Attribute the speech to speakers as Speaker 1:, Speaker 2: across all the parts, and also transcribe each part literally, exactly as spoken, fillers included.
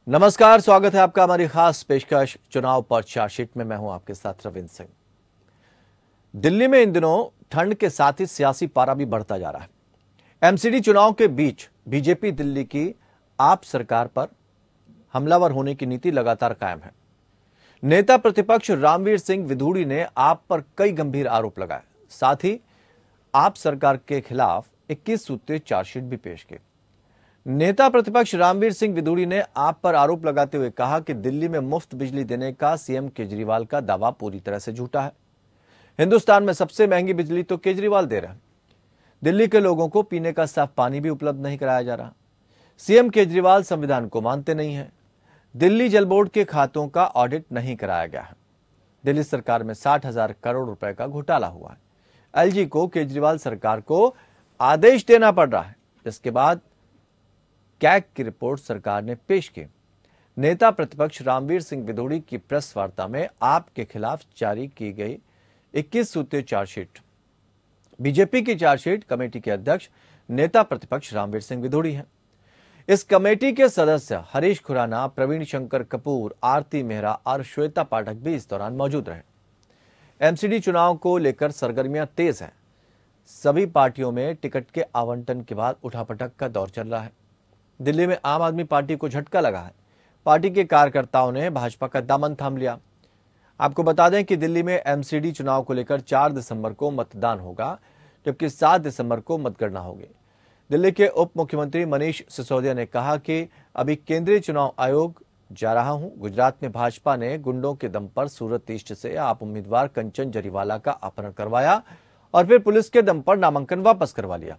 Speaker 1: नमस्कार, स्वागत है आपका हमारी खास पेशकश चुनाव पर चार्जशीट में। मैं हूं आपके साथ रविंद्र सिंह। दिल्ली में इन दिनों ठंड के साथ ही सियासी पारा भी बढ़ता जा रहा है। एमसीडी चुनाव के बीच बीजेपी दिल्ली की आप सरकार पर हमलावर होने की नीति लगातार कायम है। नेता प्रतिपक्ष रामवीर सिंह विधूड़ी ने आप पर कई गंभीर आरोप लगाए, साथ ही आप सरकार के खिलाफ इक्कीस सूत्रीय चार्जशीट भी पेश की। नेता प्रतिपक्ष रामवीर सिंह विधूड़ी ने आप पर आरोप लगाते हुए कहा कि दिल्ली में मुफ्त बिजली देने का सीएम केजरीवाल का दावा पूरी तरह से झूठा है। हिंदुस्तान में सबसे महंगी बिजली तो केजरीवाल दे रहे हैं। दिल्ली के लोगों को पीने का साफ पानी भी उपलब्ध नहीं कराया जा रहा। सीएम केजरीवाल संविधान को मानते नहीं है। दिल्ली जल बोर्ड के खातों का ऑडिट नहीं कराया गया है। दिल्ली सरकार में साठ हजार करोड़ रुपए का घोटाला हुआ है। एलजी को केजरीवाल सरकार को आदेश देना पड़ रहा है, जिसके बाद कैग की रिपोर्ट सरकार ने पेश की। नेता प्रतिपक्ष रामवीर सिंह विधूड़ी की प्रेस वार्ता में आपके खिलाफ जारी की गई इक्कीस सूत्रीय चार्जशीट। बीजेपी की चार्जशीट कमेटी के अध्यक्ष नेता प्रतिपक्ष रामवीर सिंह विधूड़ी हैं। इस कमेटी के सदस्य हरीश खुराना, प्रवीण शंकर कपूर, आरती मेहरा और श्वेता पाठक भी इस दौरान मौजूद रहे। एमसीडी चुनाव को लेकर सरगर्मियां तेज हैं। सभी पार्टियों में टिकट के आवंटन के बाद उठापटक का दौर चल रहा है। दिल्ली में आम आदमी पार्टी को झटका लगा है। पार्टी के कार्यकर्ताओं ने भाजपा का दामन थाम लिया। आपको बता दें कि दिल्ली में एमसीडी चुनाव को लेकर चार दिसंबर को मतदान होगा, जबकि सात दिसंबर को मतगणना होगी। दिल्ली के उप मुख्यमंत्री मनीष सिसोदिया ने कहा कि अभी केंद्रीय चुनाव आयोग जा रहा हूं। गुजरात में भाजपा ने गुंडों के दम पर सूरत ईस्ट से आप उम्मीदवार कंचन जरीवाला का अपहरण करवाया और फिर पुलिस के दम पर नामांकन वापस करवा लिया।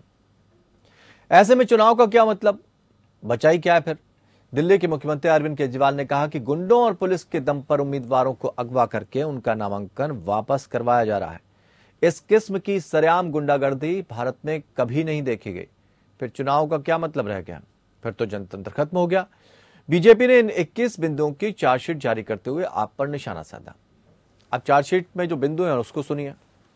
Speaker 1: ऐसे में चुनाव का क्या मतलब, बचाई क्या है फिर? दिल्ली के मुख्यमंत्री अरविंद केजरीवाल ने कहा कि गुंडों और पुलिस के दम पर उम्मीदवारों को अगवा करके उनका नामांकन वापस करवाया जा रहा है। इस किस्म की सरेआम गुंडागर्दी भारत में कभी नहीं देखी गई। फिर चुनाव का क्या मतलब रह गया? फिर तो जनतंत्र खत्म हो गया। बीजेपी ने इन इक्कीस बिंदुओं की चार्जशीट जारी करते हुए आप पर निशाना साधा। अब चार्जशीट में जो बिंदु हैं उसको सुनिए।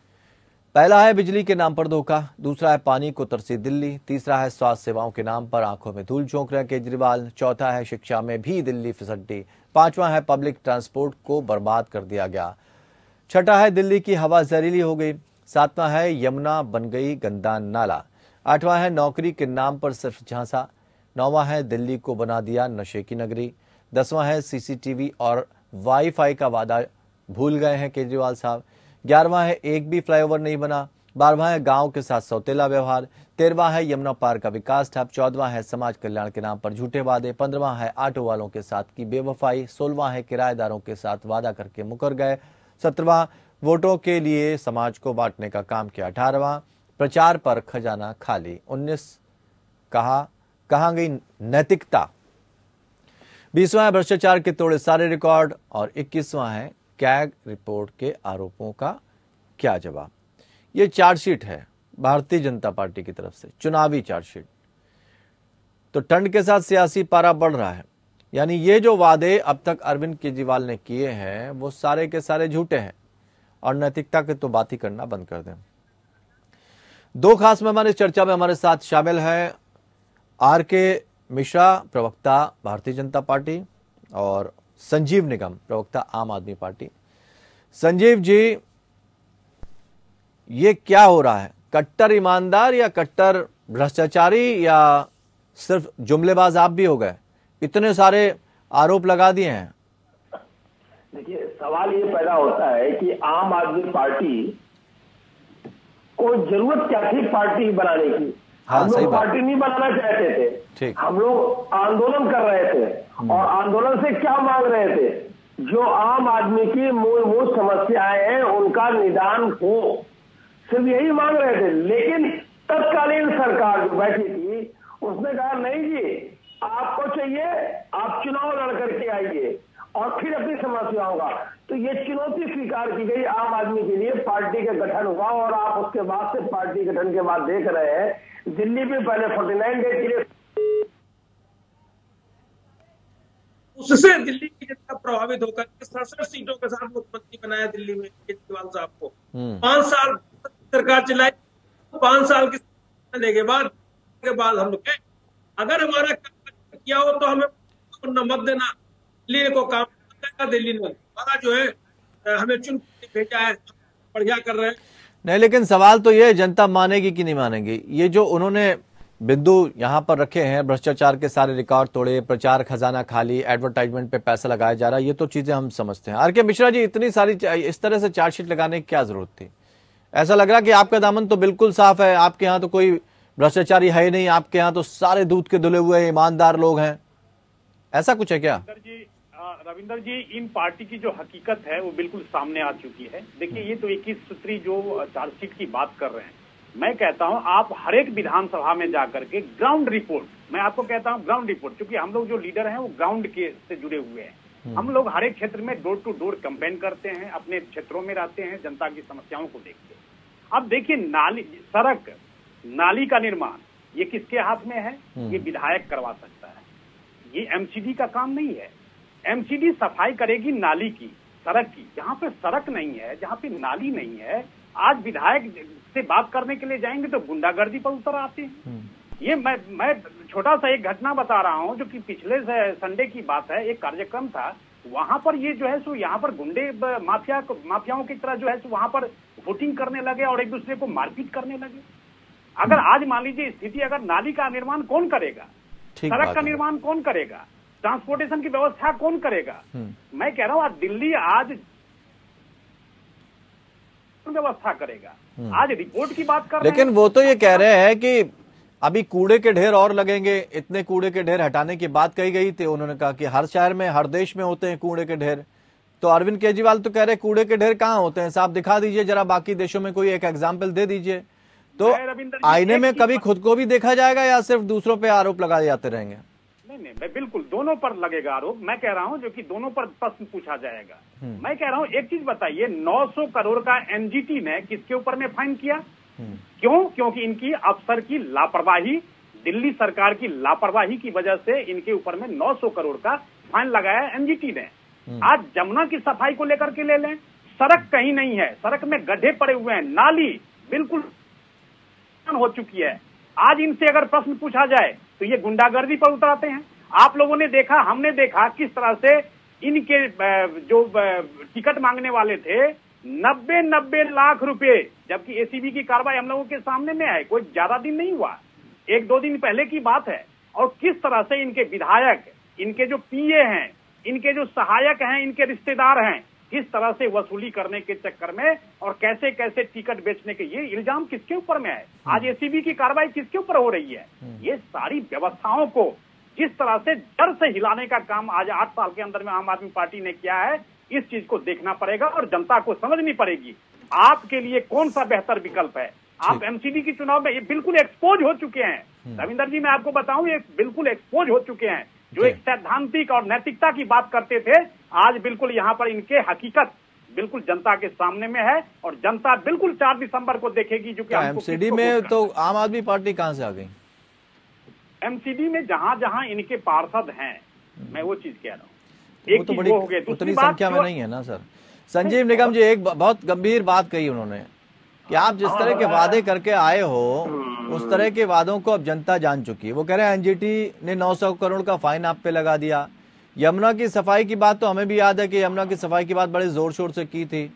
Speaker 1: पहला है बिजली के नाम पर धोखा, दूसरा है पानी को तरसी दिल्ली, तीसरा है स्वास्थ्य सेवाओं के नाम पर आंखों में धूल झोंक रहे केजरीवाल, चौथा है शिक्षा में भी दिल्ली फिसड्डी, पांचवा है पब्लिक ट्रांसपोर्ट को बर्बाद कर दिया गया, छठा है दिल्ली की हवा जहरीली हो गई, सातवां है यमुना बन गई गंदा नाला, आठवां है नौकरी के नाम पर सिर्फ झांसा, नौवां है दिल्ली को बना दिया नशे की नगरी, दसवां है सीसीटीवी और वाईफाई का वादा भूल गए हैं केजरीवाल साहब, ग्यारहवां है एक भी फ्लाईओवर नहीं बना, बारहवां है गांव के साथ सौतेला व्यवहार, तेरहवां है यमुना पार का विकास ठप, चौदहवां है समाज कल्याण के नाम पर झूठे वादे, पंद्रहवां है ऑटो वालों के साथ की बेवफाई, सोलहवां है किराएदारों के साथ वादा करके मुकर गए, सत्रहवां वोटों के लिए समाज को बांटने का काम किया, अठारहवां प्रचार पर खजाना खाली, उन्नीस कहा कहां गई नैतिकता, बीसवां है भ्रष्टाचार के तोड़े सारे रिकॉर्ड और इक्कीसवां है कैग रिपोर्ट के आरोपों का क्या जवाब। यह चार्जशीट है भारतीय जनता पार्टी की तरफ से, चुनावी चार्जशीट। तो ठंड के साथ सियासी पारा बढ़ रहा है। यानी ये जो वादे अब तक अरविंद केजरीवाल ने किए हैं वो सारे के सारे झूठे हैं और नैतिकता की तो बात ही करना बंद कर दें। दो खास मेहमान इस चर्चा में हमारे साथ शामिल हैं। आर के मिश्रा, प्रवक्ता भारतीय जनता पार्टी, और संजीव निगम, प्रवक्ता आम आदमी पार्टी। संजीव जी, ये क्या हो रहा है? कट्टर ईमानदार या कट्टर भ्रष्टाचारी या सिर्फ जुमलेबाज आप भी हो गए? इतने सारे आरोप लगा दिए हैं।
Speaker 2: देखिए, सवाल ये पैदा होता है कि आम आदमी पार्टी को जरूरत क्या थी पार्टी बनाने की?
Speaker 1: हाँ,
Speaker 2: हम लोग पार्टी नहीं बनाना चाहते थे, हम लोग आंदोलन कर रहे थे और आंदोलन से क्या मांग रहे थे? जो आम आदमी की मूलभूत समस्याएं हैं उनका निदान हो, सिर्फ यही मांग रहे थे। लेकिन तत्कालीन सरकार जो बैठी थी उसने कहा नहीं जी, आपको चाहिए आप चुनाव लड़ करके आइए और फिर अपनी समस्याओं का। तो ये चुनौती स्वीकार की गई आम आदमी के लिए, पार्टी का गठन हुआ और आप उसके बाद से पार्टी गठन के बाद देख रहे हैं दिल्ली में पहले उनचास डेज के लिए,
Speaker 3: उससे दिल्ली की जनता प्रभावित होकर सड़सठ सीटों के साथ मुख्यमंत्री बनाया दिल्ली में केजरीवाल साहब को। पांच साल सरकार चलाई, पांच साल की के बाद के बाद हम लोग अगर हमारा काम किया हो तो हमें न मत देना, दिल्ली को काम करना, दिल्ली ने हमारा जो है हमें चुन भेजा है, बढ़िया कर रहे हैं।
Speaker 1: नहीं, लेकिन सवाल तो ये जनता मानेगी कि नहीं मानेगी। ये जो उन्होंने बिंदु यहाँ पर रखे हैं, भ्रष्टाचार के सारे रिकॉर्ड तोड़े, प्रचार खजाना खाली, एडवर्टाइजमेंट पे पैसा लगाया जा रहा है, ये तो चीजें हम समझते हैं। आर के मिश्रा जी, इतनी सारी इस तरह से चार्जशीट लगाने की क्या जरूरत थी? ऐसा लग रहा कि आपका दामन तो बिल्कुल साफ है, आपके यहाँ तो कोई भ्रष्टाचारी है ही नहीं, आपके यहाँ तो सारे दूध के धुले हुए ईमानदार लोग हैं, ऐसा कुछ है क्या?
Speaker 4: जी रविंदर जी, इन पार्टी की जो हकीकत है वो बिल्कुल सामने आ चुकी है। देखिए, ये तो इक्कीस सूत्री जो चार्जशीट की बात कर रहे हैं, मैं कहता हूं आप हर एक विधानसभा में जाकर के ग्राउंड रिपोर्ट, मैं आपको कहता हूं ग्राउंड रिपोर्ट, क्योंकि हम लोग जो लीडर हैं वो ग्राउंड के से जुड़े हुए हैं। हम लोग हर एक क्षेत्र में डोर टू डोर कैंपेन करते हैं, अपने क्षेत्रों में रहते हैं, जनता की समस्याओं को देखते हैं। अब देखिए, नाली, सड़क, नाली का निर्माण ये किसके हाथ में है? ये विधायक करवा सकता है, ये एमसीडी का काम नहीं है। एमसीडी सफाई करेगी नाली की, सड़क की। जहां पे सड़क नहीं है, जहां पे नाली नहीं है, आज विधायक से बात करने के लिए जाएंगे तो गुंडागर्दी पर उतर आते हैं। ये मैं मैं छोटा सा एक घटना बता रहा हूं, जो कि पिछले संडे की बात है। एक कार्यक्रम था, वहां पर ये जो है सो यहाँ पर गुंडे माफिया माफियाओं की तरह जो है सो वहां पर वोटिंग करने लगे और एक दूसरे को मारपीट करने लगे। अगर आज मान लीजिए स्थिति, अगर नाली का निर्माण कौन करेगा, सड़क का निर्माण कौन करेगा, ट्रांसपोर्टेशन की व्यवस्था कौन करेगा? मैं कह रहा हूं आज दिल्ली आज व्यवस्था करेगा। आज रिपोर्ट की बात कर,
Speaker 1: लेकिन वो तो ये कह रहे हैं कि अभी कूड़े के ढेर और लगेंगे। इतने कूड़े के ढेर हटाने की बात कही गई थी, उन्होंने कहा कि हर शहर में, हर देश में होते हैं कूड़े के ढेर। तो अरविंद केजरीवाल तो कह रहे कूड़े के ढेर कहाँ होते हैं साहब, दिखा दीजिए जरा, बाकी देशों में कोई एक एग्जाम्पल दे दीजिए। तो आईने में कभी खुद को भी देखा जाएगा या सिर्फ दूसरों पे आरोप लगाए जाते रहेंगे?
Speaker 4: नहीं नहीं, मैं बिल्कुल दोनों पर लगेगा आरोप। मैं कह रहा हूं जो कि दोनों पर प्रश्न पूछा जाएगा। मैं कह रहा हूं एक चीज बताइए, नौ सौ करोड़ का एनजीटी ने किसके ऊपर में फाइन किया? क्यों? क्योंकि इनकी अफसर की लापरवाही, दिल्ली सरकार की लापरवाही की वजह से इनके ऊपर में नौ सौ करोड़ का फाइन लगाया एनजीटी ने। आज जमुना की सफाई को लेकर के ले लें, सड़क कहीं नहीं है, सड़क में गड्ढे पड़े हुए हैं, नाली बिल्कुल हो चुकी है। आज इनसे अगर प्रश्न पूछा जाए तो ये गुंडागर्दी पर उतराते हैं। आप लोगों ने देखा, हमने देखा किस तरह से इनके जो टिकट मांगने वाले थे, नब्बे नब्बे लाख रुपए, जबकि एसीबी की कार्रवाई हम लोगों के सामने में है, कोई ज्यादा दिन नहीं हुआ, एक दो दिन पहले की बात है। और किस तरह से इनके विधायक, इनके जो पीए हैं, इनके जो सहायक हैं, इनके रिश्तेदार हैं, किस तरह से वसूली करने के चक्कर में और कैसे कैसे टिकट बेचने के, ये इल्जाम किसके ऊपर में है? आज एसीबी की कार्रवाई किसके ऊपर हो रही है? ये सारी व्यवस्थाओं को जिस तरह से जड़ से हिलाने का काम आज आठ साल के अंदर में आम आदमी पार्टी ने किया है, इस चीज को देखना पड़ेगा और जनता को समझनी पड़ेगी आपके लिए कौन सा बेहतर विकल्प है। आप एमसीडी की चुनाव में ये बिल्कुल एक्सपोज हो चुके हैं रविंदर जी, मैं आपको बताऊं ये बिल्कुल एक्सपोज हो चुके हैं। जो एक सैद्धांतिक और नैतिकता की बात करते थे, आज बिल्कुल यहाँ पर इनके हकीकत बिल्कुल जनता के सामने में है और जनता बिल्कुल चार दिसंबर को देखेगी। जो कि
Speaker 1: एमसीडी में तो आम आदमी पार्टी कहां से आ गई?
Speaker 4: एमसीडी में जहां जहां इनके पार्षद हैं, मैं वो चीज कह रहा हूँ, एक
Speaker 1: तो बड़ी उतनी संख्या में नहीं है ना सर। संजीव निगम जी एक बहुत गंभीर बात कही उन्होंने कि आप जिस तरह के वादे करके आए हो उस तरह के वादों को अब जनता जान चुकी है। वो कह रहे हैं एनजीटी ने नौ सौ करोड़ का फाइन आप पे लगा दिया। यमुना की सफाई की बात तो हमें भी याद है कि यमुना की सफाई की बात बड़े जोर शोर से की थी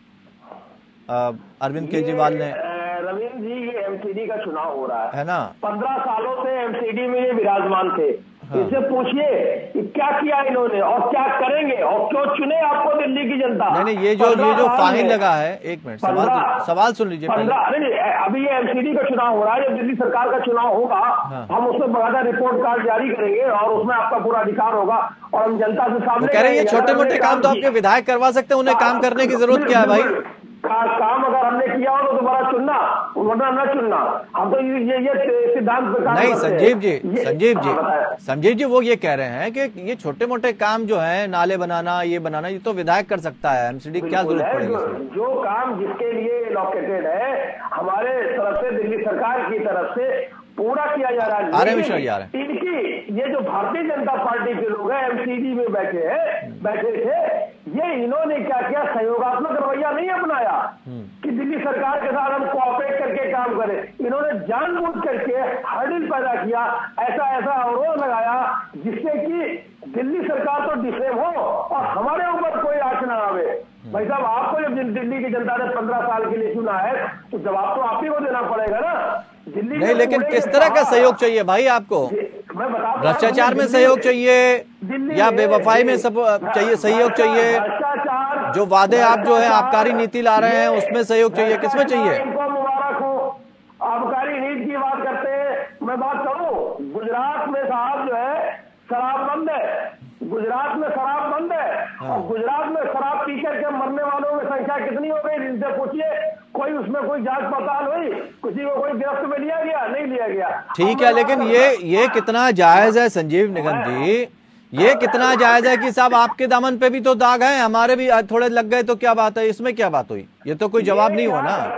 Speaker 1: अरविंद केजरीवाल ने।
Speaker 2: रविंद्र जी, ये एमसीडी का चुनाव हो रहा है,
Speaker 1: है ना?
Speaker 2: पंद्रह सालों से एमसीडी में ये विराजमान थे। हाँ। इससे पूछिए कि क्या किया इन्होंने और क्या करेंगे और क्यों चुने आपको दिल्ली की जनता?
Speaker 1: नहीं नहीं, ये जो ये जो फाइन लगा है, एक मिनट सवाल सवाल सुन लीजिए पहले।
Speaker 2: नहीं, अभी ये एमसीडी का चुनाव हो रहा है, जब दिल्ली सरकार का चुनाव होगा हाँ। हम उसमें बकायदा रिपोर्ट कार्ड जारी करेंगे और उसमें आपका पूरा अधिकार होगा और हम जनता से सामने
Speaker 1: कह रहे हैं छोटे मोटे काम तो आपके विधायक करवा सकते हैं, उन्हें काम करने की जरूरत क्या है भाई?
Speaker 2: काम अगर हमने किया हो तो दोबारा चुनना, वरना न चुनना। हम तो ये ये सिद्धांत
Speaker 1: नहीं। संजीव जी संजीव जी संजीव जी वो ये कह रहे हैं कि ये छोटे मोटे काम जो है, नाले बनाना, ये बनाना, ये तो विधायक कर सकता है, एमसीडी क्या जरूरत पड़ेगी?
Speaker 2: जो, जो काम जिसके लिए एलोकेटेड है हमारे तरफ से, दिल्ली सरकार की तरफ से पूरा किया जा रहा है।
Speaker 1: आ रहे मिश्रा जी, आ रहे हैं।
Speaker 2: इनकी ये जो भारतीय जनता पार्टी के लोग हैं एमसीडी में बैठे हैं बैठे थे, ये इन्होंने क्या किया, सहयोगात्मक रवैया नहीं अपनाया कि दिल्ली सरकार के साथ हम कोऑपरेट करके करके काम करे। इन्होंने जानबूझ करके हर्डिल पैदा किया, ऐसा ऐसा अवरोध लगाया जिससे कि दिल्ली सरकार तो डिफेम हो और हमारे ऊपर कोई आंच ना आवे। भाई साहब, आपको जब दिल्ली की जनता ने पंद्रह साल के लिए चुना है तो जवाब तो आप ही को देना पड़ेगा ना। दिल्ली
Speaker 1: नहीं, लेकिन किस तरह का सहयोग चाहिए भाई आपको?
Speaker 2: मैं बता,
Speaker 1: भ्रष्टाचार में सहयोग चाहिए या बेवफाई में सब चाहिए सहयोग चाहिए?
Speaker 2: भ्रष्टाचार,
Speaker 1: जो वादे आप जो है आबकारी नीति ला रहे हैं उसमें सहयोग चाहिए, किसमें चाहिए?
Speaker 2: इनको मुबारक हो, आबकारी नीति की बात करते हैं। मैं बात करूं, गुजरात में साहब जो है शराब बंद है, गुजरात में शराब बंद है। हाँ। और गुजरात में शराब पी करके मरने वालों की संख्या कितनी हो गई इनसे पूछिए। कोई उसमें कोई जांच पड़ताल हुई? किसी को कोई गिरफ्त में लिया गया? नहीं लिया गया।
Speaker 1: ठीक है, लेकिन ये ये कितना जायज है संजीव निगम जी, ये कितना जायज है कि साहब आपके दामन पे भी तो दाग है, हमारे भी थोड़े लग गए तो क्या बात है, इसमें क्या बात हुई? ये तो कोई जवाब नहीं हुआ ना।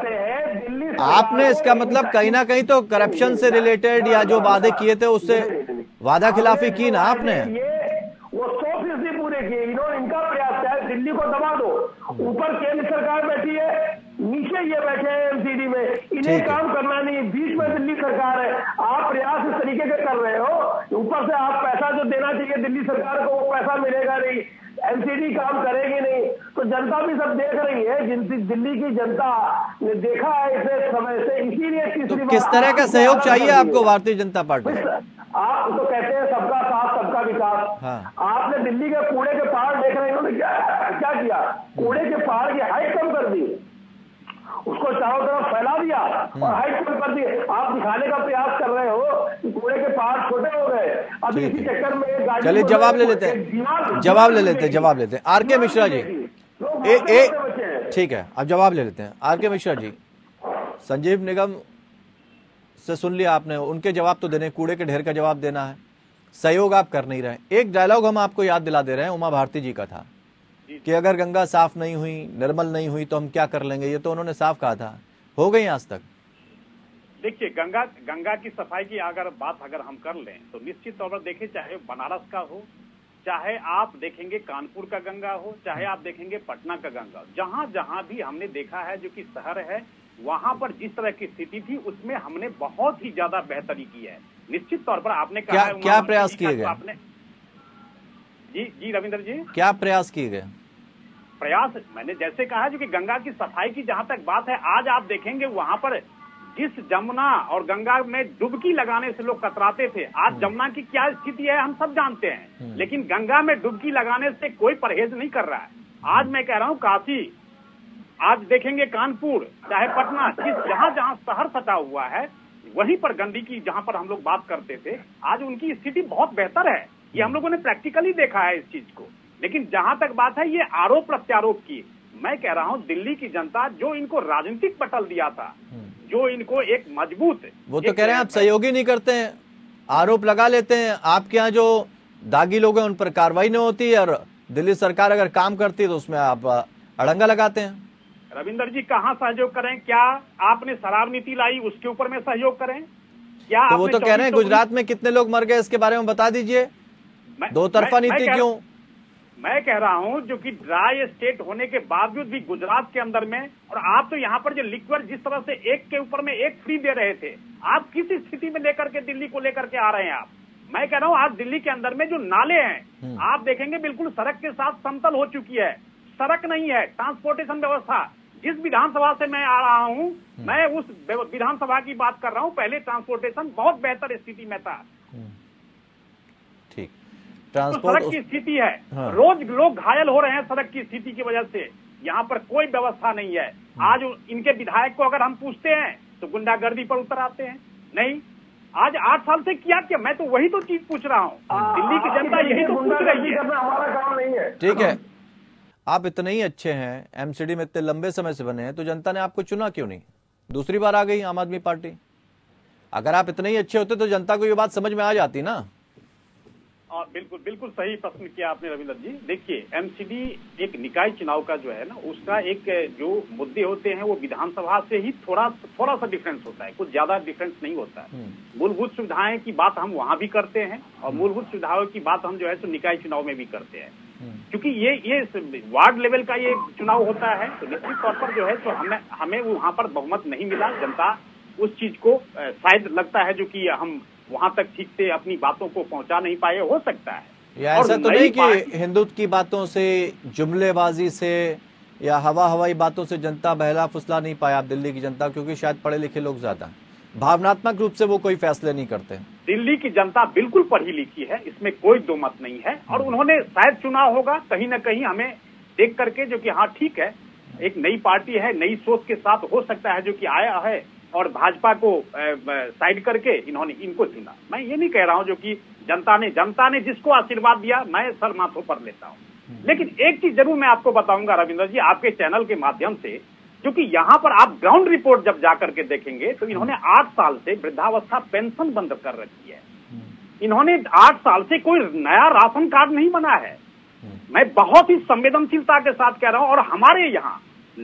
Speaker 1: आपने इसका मतलब कहीं ना कहीं तो करप्शन से रिलेटेड या जो वादे किए थे उससे वादा खिलाफी की ना आपने।
Speaker 2: वो सौ फीसदी पूरे किए इन्होंने। इनका प्रयास है दिल्ली को दबा दो। ऊपर केंद्र सरकार बैठी है, नीचे ये बैठे हैं एमसीडी में, इन्हें काम करना नहीं, बीच में दिल्ली सरकार है। आप प्रयास इस तरीके के कर रहे हो, ऊपर से आप पैसा जो देना चाहिए दिल्ली सरकार को वो पैसा मिलेगा नहीं, एमसीडी काम करेगी नहीं। तो जनता भी सब देख रही है, जिन दिल्ली की जनता ने देखा है इसे समय से, इसीलिए तीसरी
Speaker 1: तो किस तरह का सहयोग चाहिए आपको भारतीय जनता पार्टी?
Speaker 2: आप तो कहते हैं सबका साथ सबका विकास। हाँ। आपने दिल्ली के कूड़े के पहाड़ देख रहे हैं, इन्होंने क्या क्या किया? कूड़े के पहाड़ की हाइट कम कर दी, उसको चारों तरफ फैला दिया और हाइट कम कर दी। आप दिखाने का प्रयास कर रहे हो कि कूड़े के पहाड़ छोटे हो गए। अभी इसी चक्कर में गाड़ी,
Speaker 1: चलिए जवाब ले लेते हैं, जवाब ले लेते हैं जवाब लेते हैं आर के मिश्रा जी। ए, ए, ठीक है, अब जवाब ले लेते हैं आर के मिश्रा जी। संजीव निगम से सुन लिया आपने, उनके जवाब तो देने, कूड़े के ढेर का जवाब देना है, सहयोग आप कर नहीं रहे। एक डायलॉग हम आपको याद दिला दे रहे हैं, उमा भारती जी का था कि अगर गंगा साफ नहीं हुई, निर्मल नहीं हुई तो हम क्या कर लेंगे। ये तो उन्होंने साफ कहा था, हो गई आज तक?
Speaker 4: देखिए, गंगा गंगा की सफाई की अगर बात अगर हम कर लें तो निश्चित तौर पर देखिए, चाहे बनारस का हो, चाहे आप देखेंगे कानपुर का गंगा हो, चाहे आप देखेंगे पटना का गंगा, जहां जहां भी हमने देखा है जो कि शहर है वहां पर जिस तरह की स्थिति थी उसमें हमने बहुत ही ज्यादा बेहतरी की है। निश्चित तौर पर आपने कहा
Speaker 1: क्या,
Speaker 4: है
Speaker 1: क्या प्रयास किए गए?
Speaker 4: आपने जी जी रविंद्र जी,
Speaker 1: क्या प्रयास किए गए?
Speaker 4: प्रयास मैंने जैसे कहा जो कि गंगा की सफाई की जहां तक बात है, आज आप देखेंगे वहां पर जिस जमुना और गंगा में डुबकी लगाने से लोग कतराते थे, आज जमुना की क्या स्थिति है हम सब जानते हैं, लेकिन गंगा में डुबकी लगाने से कोई परहेज नहीं कर रहा है। आज मैं कह रहा हूं काशी, आज देखेंगे कानपुर, चाहे पटना, जिस जहां जहां शहर सटा हुआ है वहीं पर गंदगी जहां पर हम लोग बात करते थे, आज उनकी स्थिति बहुत बेहतर है। ये हम लोगों ने प्रैक्टिकली देखा है इस चीज को। लेकिन जहां तक बात है ये आरोप प्रत्यारोप की, मैं कह रहा हूं दिल्ली की जनता जो इनको राजनीतिक पटल दिया था, जो इनको एक मजबूत,
Speaker 1: वो तो कह रहे हैं आप सहयोगी नहीं करते हैं, आरोप लगा लेते हैं, आपके यहाँ जो दागी लोग हैं उन पर कार्रवाई नहीं होती और दिल्ली सरकार अगर काम करती है तो उसमें आप अड़ंगा लगाते हैं।
Speaker 4: रविंदर जी, कहाँ सहयोग करें? क्या आपने शराब नीति लाई उसके ऊपर में सहयोग करें? क्या
Speaker 1: तो वो तो कह रहे हैं गुजरात में कितने लोग मर गए इसके बारे में बता दीजिए, दो तरफा नीति क्यों?
Speaker 4: मैं कह रहा हूं जो कि ड्राई स्टेट होने के बावजूद भी गुजरात के अंदर में, और आप तो यहाँ पर जो लिक्विड जिस तरह से एक के ऊपर में एक फ्री दे रहे थे, आप किस स्थिति में लेकर के दिल्ली को लेकर के आ रहे हैं आप? मैं कह रहा हूं आज दिल्ली के अंदर में जो नाले हैं आप देखेंगे बिल्कुल सड़क के साथ समतल हो चुकी है, सड़क नहीं है, ट्रांसपोर्टेशन व्यवस्था। जिस विधानसभा से मैं आ रहा हूं, मैं उस विधानसभा की बात कर रहा हूं, पहले ट्रांसपोर्टेशन बहुत बेहतर स्थिति में था।
Speaker 1: ठीक,
Speaker 4: ट्रांसपोर्ट तो सड़क की स्थिति है, हाँ। रोज लोग घायल हो रहे हैं सड़क की स्थिति की वजह से, यहाँ पर कोई व्यवस्था नहीं है। आज इनके विधायक को अगर हम पूछते हैं तो गुंडागर्दी पर उतर आते हैं। नहीं, आज आठ साल से किया क्या? मैं तो वही तो चीज पूछ रहा हूँ, दिल्ली की जनता यही तो पूछ रही है, हमारा काम नहीं है।
Speaker 1: ठीक है, आप इतने ही अच्छे हैं, एमसीडी में इतने लंबे समय से बने हैं, तो जनता ने आपको चुना क्यों नहीं? दूसरी बार आ गई आम आदमी पार्टी। अगर आप इतने ही अच्छे होते तो जनता को ये बात समझ में आ जाती ना।
Speaker 4: और बिल्कुल बिल्कुल सही प्रश्न किया आपने रविंदर जी। देखिए, एमसीडी एक निकाय चुनाव का जो है ना, उसका एक जो मुद्दे होते हैं वो विधानसभा से ही थोड़ा थोड़ा सा डिफरेंस होता है, कुछ ज्यादा डिफरेंस नहीं होता है। मूलभूत सुविधाएं की बात हम वहां भी करते हैं और मूलभूत सुविधाओं की बात हम जो है तो निकाय चुनाव में भी करते हैं, क्योंकि ये ये वार्ड लेवल का ये चुनाव होता है। तो निश्चित तौर पर जो है तो हमें हमें वहां पर बहुमत नहीं मिला, जनता उस चीज को शायद लगता है जो कि हम वहां तक ठीक से अपनी बातों को पहुंचा नहीं पाए, हो सकता है।
Speaker 1: या ऐसा तो नहीं कि हिंदुत्व की बातों से, जुमलेबाजी से या हवा हवाई बातों से जनता बहला फुसला नहीं पाया आप दिल्ली की जनता, क्योंकि शायद पढ़े लिखे लोग ज्यादा भावनात्मक रूप से वो कोई फैसले नहीं करते।
Speaker 4: दिल्ली की जनता बिल्कुल पढ़ी लिखी है, इसमें कोई दो मत नहीं है, और उन्होंने शायद चुना होगा कहीं ना कहीं हमें देख करके जो कि हाँ ठीक है, एक नई पार्टी है, नई सोच के साथ हो सकता है जो कि आया है, और भाजपा को साइड करके इन्होंने इनको चुना। मैं ये नहीं कह रहा हूं जो कि जनता ने जनता ने जिसको आशीर्वाद दिया मैं सर माथों पर लेता हूं, लेकिन एक चीज जरूर मैं आपको बताऊंगा रविंद्र जी, आपके चैनल के माध्यम से, क्योंकि यहाँ पर आप ग्राउंड रिपोर्ट जब जाकर के देखेंगे तो इन्होंने आठ साल से वृद्धावस्था पेंशन बंद कर रखी है। इन्होंने आठ साल से कोई नया राशन कार्ड नहीं बना है। मैं बहुत ही संवेदनशीलता के साथ कह रहा हूं, और हमारे यहाँ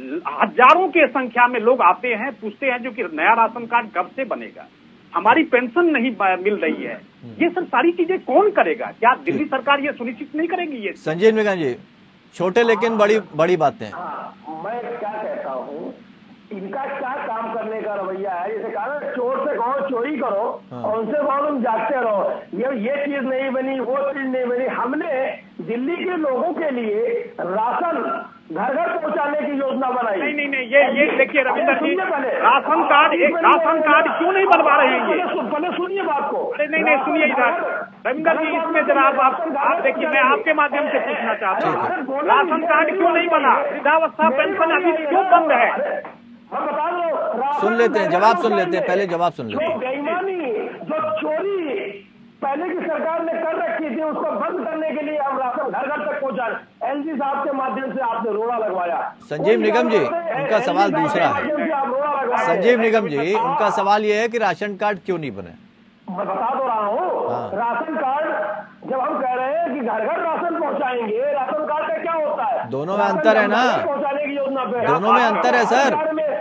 Speaker 4: हजारों के संख्या में लोग आते हैं, पूछते हैं जो कि नया राशन कार्ड कब से बनेगा, हमारी पेंशन नहीं मिल रही है, ये सब सारी चीजें कौन करेगा? क्या दिल्ली सरकार ये सुनिश्चित नहीं करेगी? ये
Speaker 1: संजीव निगम जी, छोटे लेकिन बड़ी बड़ी बातें।
Speaker 2: हाँ, मैं क्या कहता हूँ, इनका क्या काम करने का रवैया है? जैसे कहा ना, चोर से कहो चोरी करो, हाँ। और उनसे कहो तुम जागते रहो, ये ये चीज नहीं बनी, वो चीज नहीं बनी। हमने दिल्ली के लोगों के लिए राशन घर घर पहुंचाने की योजना बनाई।
Speaker 4: नहीं नहीं नहीं, ये ये देखिए रविंद्र जी, राशन कार्ड एक राशन कार्ड क्यों नहीं बनवा रहे हैं? ये
Speaker 2: पहले सुनिए बात को।
Speaker 4: अरे नहीं नहीं सुनिए इधर रविंद्र जी, इसमें जरा आप आप देखिए, मैं आपके माध्यम से पूछना चाहता हूँ, राशन कार्ड क्यों नहीं बना? वृद्धावस्था पेंशन अभी क्यों बंद है?
Speaker 2: हम बता दो,
Speaker 1: सुन लेते हैं, जवाब सुन लेते हैं, पहले जवाब सुन लेते हैं।
Speaker 2: बेईमानी, जो चोरी पहले की सरकार ने कर रखी थी, उसको बंद करने के लिए हम राशन घर घर तक पहुंचा, एलजी साहब के माध्यम से आपने रोड़ा लगवाया।
Speaker 1: संजीव निगम जी, उनका सवाल दूसरा है। संजीव निगम जी, उनका सवाल ये है कि राशन कार्ड क्यों नहीं बने?
Speaker 2: मैं बता तो रहा हूँ, हाँ। राशन कार्ड जब हम कह रहे हैं कि घर घर राशन पहुंचाएंगे, राशन कार्ड का क्या होता है?
Speaker 1: दोनों में अंतर है ना,
Speaker 2: पहुंचाने की योजना पे
Speaker 1: दोनों में अंतर है सर।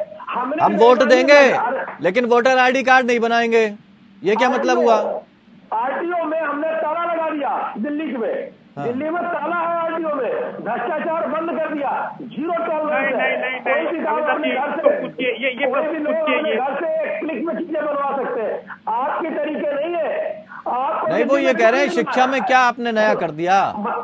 Speaker 1: हम वोट देंगे लेकिन वोटर आईडी कार्ड नहीं बनाएंगे, ये क्या मतलब हुआ?
Speaker 2: आरटीओ में हमने ताला लगा दिया, दिल्ली में हाँ। दिल्ली में ताला है आरटीओ में, भ्रष्टाचार बंद कर दिया, जीरो टॉलरेंस है। कोई भी काम अपने घर से घर से एक क्लिक में चीजें बनवा सकते हैं, आपके तरीके नहीं है। आप
Speaker 1: नहीं, वो ये कह रहे हैं शिक्षा में क्या आपने नया कर दिया?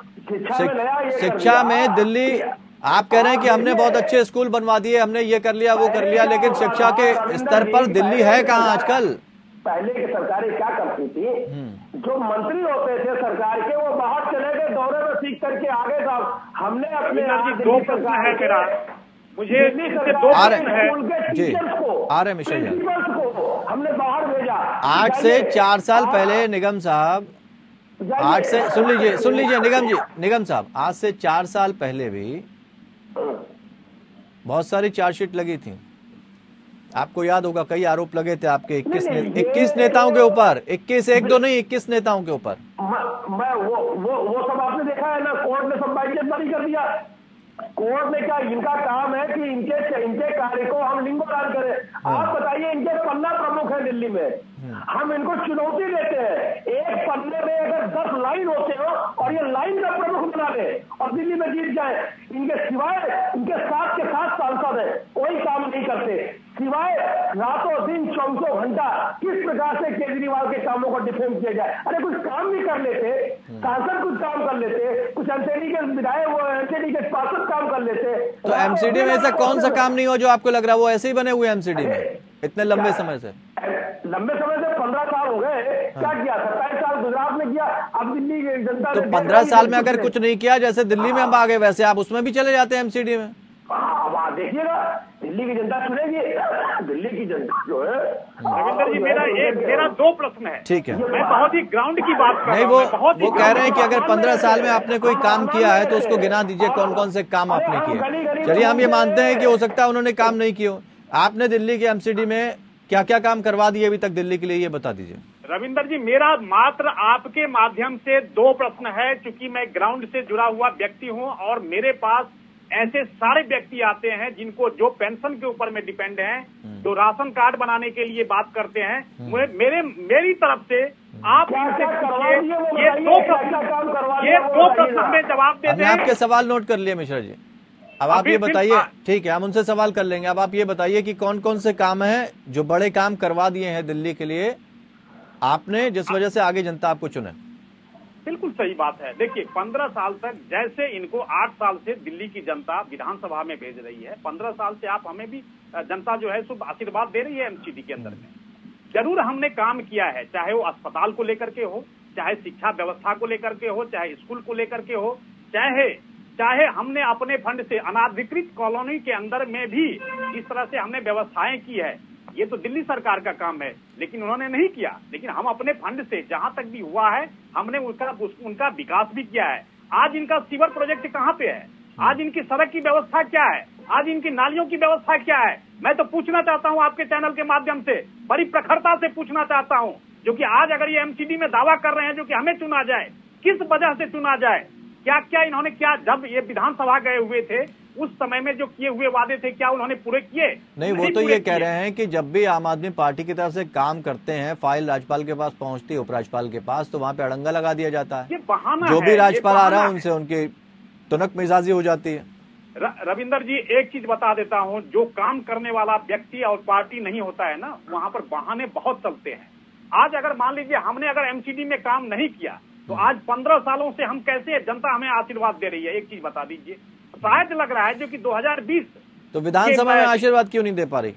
Speaker 1: शिक्षा में दिल्ली, आप कह रहे हैं कि हमने बहुत अच्छे स्कूल बनवा दिए, हमने ये कर लिया वो कर लिया, लेकिन शिक्षा के स्तर पर दिल्ली है कहाँ आजकल?
Speaker 2: पहले की सरकारें क्या करती थी, जो मंत्री होते थे सरकार के, वो बाहर चले गए दौरे में सीख करके आगे साहब। हमने अपने
Speaker 4: दो प्रश्न है मेरा, मुझे दो
Speaker 1: आ रहे
Speaker 2: जी
Speaker 1: आ रहे मिशन
Speaker 2: को हमने बाहर भेजा।
Speaker 1: आठ से चार साल पहले निगम साहब, आठ से सुन लीजिए सुन लीजिए निगम जी, निगम साहब, आज से चार साल पहले भी बहुत सारी चार्जशीट लगी थी, आपको याद होगा, कई आरोप लगे थे आपके इक्कीस ने, इक्कीस नेताओं के ऊपर, इक्कीस एक दो नहीं इक्कीस नेताओं के ऊपर।
Speaker 2: मैं वो वो वो सब आपने देखा है ना, कोर्ट ने सब बाइज्जत कर दिया। कोर्ट ने क्या, इनका काम है कि इनके इनके कार्य को हम लिंगोदान करें। आप बताइए, इनके पन्ना प्रमुख है दिल्ली में, हम इनको चुनौती देते हैं, एक पन्ने में अगर दस लाइन होते हो और ये लाइन का प्रमुख बना दे और दिल्ली में जीत जाए, इनके सिवाय इनके साथ के साथ सांसद है, कोई काम नहीं करते, सिवाय रातों दिन चौबीसों घंटा किस प्रकार से केजरीवाल के कामों को डिफेंस किया जाए। अरे कुछ काम भी कर लेते, सांसद कुछ काम कर लेते, कुछ एमसीडी के विधायक, वो एमसीडी के पार्षद काम कर लेते।
Speaker 1: तो एमसीडी में ऐसा कौन सा काम नहीं हो जो आपको लग रहा है वो ऐसे ही बने हुए एमसीडी में इतने लंबे समय से?
Speaker 2: लंबे समय से पंद्रह साल हो गए, क्या किया? सत्ताईस साल गुजरात में किया, अब दिल्ली की जनता
Speaker 1: तो पंद्रह साल में अगर कुछ नहीं किया, जैसे दिल्ली में हम आ गए, वैसे आप उसमें भी चले जाते हैं एमसीडी में।
Speaker 2: अब देखिएगा, दिल्ली की जनता सुनेगी, दिल्ली की जनता जो है।
Speaker 4: रविंद्र जी, मेरा एक मेरा दो प्रश्न है।
Speaker 1: ठीक है,
Speaker 4: मैं बहुत ही ग्राउंड की बात कर
Speaker 1: नहीं, वो वो कह रहे हैं कि अगर पंद्रह साल में आपने कोई काम किया है तो उसको गिना दीजिए कौन कौन से काम आपने किए। चलिए, हम ये मानते हैं कि हो सकता है उन्होंने काम नहीं किए, आपने दिल्ली के एमसीडी में क्या क्या काम करवा दिए अभी तक दिल्ली के लिए, ये बता दीजिए।
Speaker 4: रविंदर जी, मेरा मात्र आपके माध्यम से दो प्रश्न है, क्योंकि मैं ग्राउंड से जुड़ा हुआ व्यक्ति हूं और मेरे पास ऐसे सारे व्यक्ति आते हैं जिनको जो पेंशन के ऊपर में डिपेंड हैं, जो राशन कार्ड बनाने के लिए बात करते हैं। मेरे मेरी तरफ से आप इनसे पूछिए, ये दो प्रश्न ये दो प्रश्न में जवाब दे दें।
Speaker 1: आपके सवाल नोट कर लिए मिश्रा जी। अब आप ये बताइए, ठीक है हम उनसे सवाल कर लेंगे, अब आप ये बताइए कि कौन कौन से काम हैं जो बड़े काम करवा दिए हैं दिल्ली के लिए आपने, जिस वजह से आगे जनता आपको चुने।
Speaker 4: बिल्कुल सही बात है। देखिए पंद्रह साल तक जैसे इनको आठ साल से दिल्ली की जनता विधानसभा में भेज रही है, पंद्रह साल से आप हमें भी जनता जो है शुभ आशीर्वाद दे रही है एमसीडी के अंदर में। जरूर हमने काम किया है, चाहे वो अस्पताल को लेकर के हो, चाहे शिक्षा व्यवस्था को लेकर के हो, चाहे स्कूल को लेकर के हो, चाहे चाहे हमने अपने फंड से अनाधिकृत कॉलोनी के अंदर में भी इस तरह से हमने व्यवस्थाएं की है। ये तो दिल्ली सरकार का काम है, लेकिन उन्होंने नहीं किया। लेकिन हम अपने फंड से जहां तक भी हुआ है हमने उनका उनका विकास भी किया है। आज इनका सीवर प्रोजेक्ट कहां पे है, आज इनकी सड़क की व्यवस्था क्या है, आज इनकी नालियों की व्यवस्था क्या है। मैं तो पूछना चाहता हूं आपके चैनल के माध्यम से, बड़ी प्रखरता से पूछना चाहता हूं, जो कि आज अगर ये एमसीडी में दावा कर रहे हैं जो कि हमें चुना जाए, किस वजह से चुना जाए, क्या क्या इन्होंने, क्या जब ये विधानसभा गए हुए थे उस समय में जो किए हुए वादे थे क्या उन्होंने पूरे किए?
Speaker 1: नहीं, वो तो ये कह रहे हैं कि जब भी आम आदमी पार्टी की तरफ से काम करते हैं, फाइल राज्यपाल के पास पहुंचती है, उपराज्यपाल के पास, तो वहां पे अड़ंगा लगा दिया जाता है।
Speaker 4: ये बहाना
Speaker 1: जो
Speaker 4: है,
Speaker 1: भी राज्यपाल आ रहा है उनसे उनकी तुनक मिजाजी हो जाती है।
Speaker 4: रविंदर जी एक चीज बता देता हूं, जो काम करने वाला व्यक्ति और पार्टी नहीं होता है ना, वहां पर बहाने बहुत चलते हैं। आज अगर मान लीजिए हमने अगर एमसीडी में काम नहीं किया तो आज पंद्रह सालों से हम कैसे, जनता हमें आशीर्वाद दे रही है, एक चीज बता दीजिए। शायद लग रहा है जो कि दो हज़ार बीस
Speaker 1: तो विधानसभा में आशीर्वाद क्यों नहीं दे पा रही?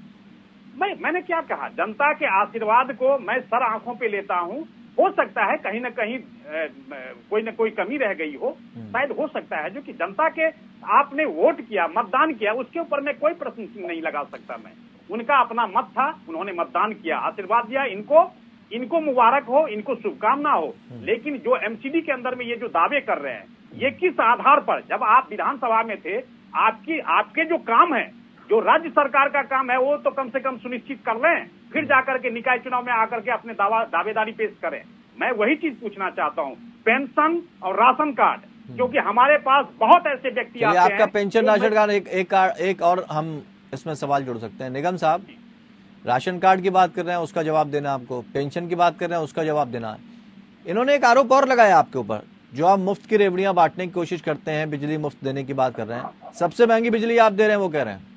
Speaker 4: मैं मैंने क्या कहा, जनता के आशीर्वाद को मैं सर आंखों पे लेता हूं। हो सकता है कहीं न कहीं ए, कोई न कोई कमी रह गई हो, शायद हो सकता है जो कि जनता के आपने वोट किया, मतदान किया, उसके ऊपर मैं कोई प्रश्न नहीं लगा सकता। मैं उनका अपना मत था, उन्होंने मतदान किया, आशीर्वाद दिया, इनको इनको मुबारक हो, इनको शुभकामना हो। लेकिन जो एमसीडी के अंदर में ये जो दावे कर रहे हैं, ये किस आधार पर, जब आप विधानसभा में थे, आपकी आपके जो काम है, जो राज्य सरकार का काम है, वो तो कम से कम सुनिश्चित कर लें, फिर जाकर के निकाय चुनाव में आकर के अपने दावा दावेदारी पेश करें। मैं वही चीज पूछना चाहता हूँ, पेंशन और राशन कार्ड, क्योंकि हमारे पास बहुत ऐसे व्यक्ति आते हैं।
Speaker 1: आपका पेंशन राशन कार्ड, एक, एक, एक और हम इसमें सवाल जोड़ सकते हैं। निगम साहब, राशन कार्ड की बात कर रहे हैं, उसका जवाब देना आपको, पेंशन की बात कर रहे हैं, उसका जवाब देना। इन्होंने एक आरोप और लगाया आपके ऊपर, जो आप मुफ्त की रेवड़ियां बांटने की कोशिश करते हैं, बिजली मुफ्त देने की बात कर रहे हैं, सबसे महंगी बिजली आप दे रहे हैं, वो कह रहे हैं।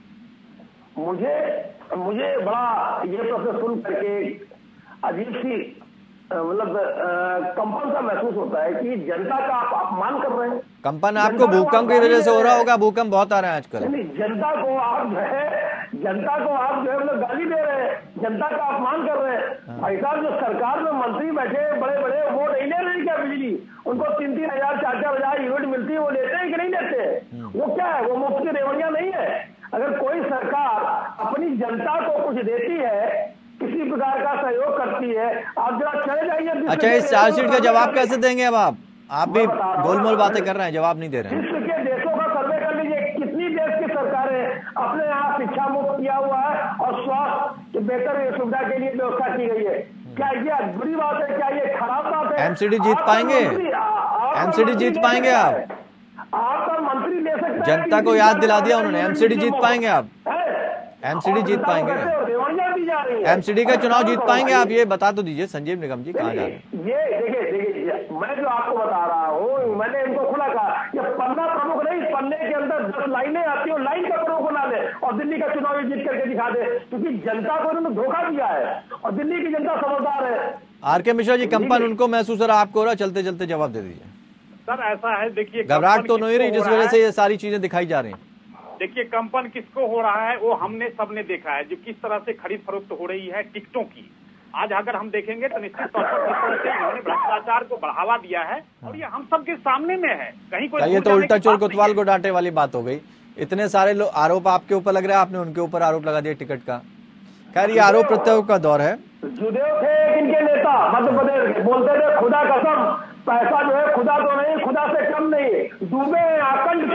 Speaker 2: मुझे मुझे बड़ा ये प्रश्न सुन करके अजीब सी मतलब कंपन सा महसूस होता है कि जनता का आप अपमान कर रहे हैं।
Speaker 1: कंपन आपको भूकंप की वजह से हो रहा होगा, भूकंप बहुत आ रहे हैं आजकल।
Speaker 2: जनता को आप जो है जनता को आप जो है मतलब गाली दे रहे हैं, जनता का अपमान कर रहे हैं। भाई साहब, जो सरकार में मंत्री बैठे बड़े बड़े, वो नहीं ले रहे क्या बिजली? उनको तीन तीन हजार चार चार हजार यूनिट मिलती है, वो लेते हैं कि नहीं लेते? वो क्या है, वो मुफ्त की रेवड़ियां नहीं है। अगर कोई सरकार अपनी जनता को कुछ देती है, किसी प्रकार का सहयोग करती है, आप जरा चले जाइए।
Speaker 1: अच्छा, इस चार्जशीट का जवाब कैसे देंगे? अब आप आप भी गोलमोल बातें कर रहे हैं, जवाब नहीं दे रहे हैं।
Speaker 2: विश्व के देशों का सर्वे कर लीजिए, कितनी देश की सरकारें अपने यहाँ शिक्षा मुफ्त किया हुआ है और स्वास्थ्य बेहतर सुविधा के लिए व्यवस्था की गई है। क्या ये बुरी बात है? क्या ये खराब बात है?
Speaker 1: एमसीडी जीत पाएंगे? एमसीडी जीत पाएंगे आप?
Speaker 2: आप तो मंत्री ले सकते हैं।
Speaker 1: जनता को याद दिला दिया उन्होंने, एमसीडी जीत पाएंगे आप? एमसीडी जीत पाएंगे? एमसीडी का चुनाव जीत पाएंगे आप? ये बता तो दीजिए संजीव निगम जी, कहाँ जा रहे हैं?
Speaker 2: ये देखिए देखिए मैं जो आपको बता रहा हूँ, मैंने इनको खुला कहा, ये पन्ना प्रमुख नहीं, पन्ने के अंदर दस लाइनें आती है, लाइन का प्रमुख बना दे और दिल्ली का चुनाव जीत करके दिखा दे, क्योंकि जनता को इन्होंने धोखा दिया है और दिल्ली की जनता समझदार है।
Speaker 1: आर के मिश्रा जी, कंपन उनको महसूस हो रहा, आपको हो रहा? चलते चलते जवाब दे दीजिए
Speaker 4: सर। ऐसा है, देखिए
Speaker 1: घबराहट तो नहीं रही जिस वजह से ये सारी चीजें दिखाई जा रही हैं?
Speaker 4: देखिए कंपन किसको हो रहा है वो हमने सबने देखा है, जो किस तरह से खरीद फरोख्त हो रही है टिकटों की। आज अगर हम देखेंगे तो निश्चित तौर पर किस तरह से इन्होंने भ्रष्टाचार को बढ़ावा दिया है और ये हम सबके सामने में है। कहीं कोई
Speaker 1: ये तो उल्टा चोर कोतवाल को डांटे वाली बात हो गई। इतने सारे लोग आरोप आपके ऊपर लग रहे हैं, आपने उनके ऊपर आरोप लगा दिया टिकट का। खैर, ये आरोप प्रत्यारोप का दौर है।
Speaker 2: जुदेव थे इनके नेता मध्य प्रदेश के, बोलते थे खुदा कसम पैसा जो है खुदा तो नहीं, खुदा से कम नहीं, डूबे आकंड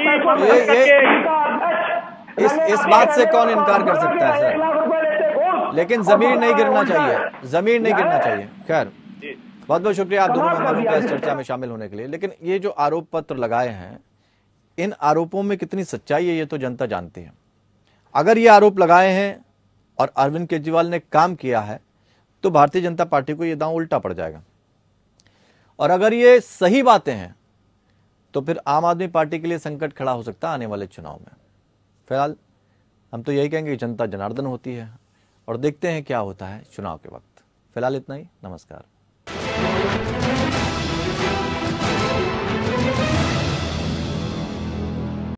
Speaker 1: इस इस बात से कौन इनकार कर सकता है सर? लेकिन जमीन नहीं गिरना चाहिए, जमीन नहीं गिरना चाहिए। खैर, बहुत बहुत शुक्रिया आप दोनों मेहमानों का इस चर्चा में शामिल होने के लिए। लेकिन ये जो आरोप पत्र लगाए हैं, इन आरोपों में कितनी सच्चाई है ये तो जनता जानती है। अगर ये आरोप लगाए हैं और अरविंद केजरीवाल ने काम किया है तो भारतीय जनता पार्टी को ये दांव उल्टा पड़ जाएगा। और अगर ये सही बातें हैं तो फिर आम आदमी पार्टी के लिए संकट खड़ा हो सकता है आने वाले चुनाव में। फिलहाल हम तो यही कहेंगे कि जनता जनार्दन होती है और देखते हैं क्या होता है चुनाव के वक्त। फिलहाल इतना ही, नमस्कार।